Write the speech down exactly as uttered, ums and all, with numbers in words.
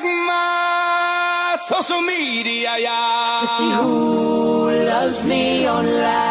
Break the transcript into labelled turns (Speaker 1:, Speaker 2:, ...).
Speaker 1: check my social media, yeah,
Speaker 2: to see who loves me online.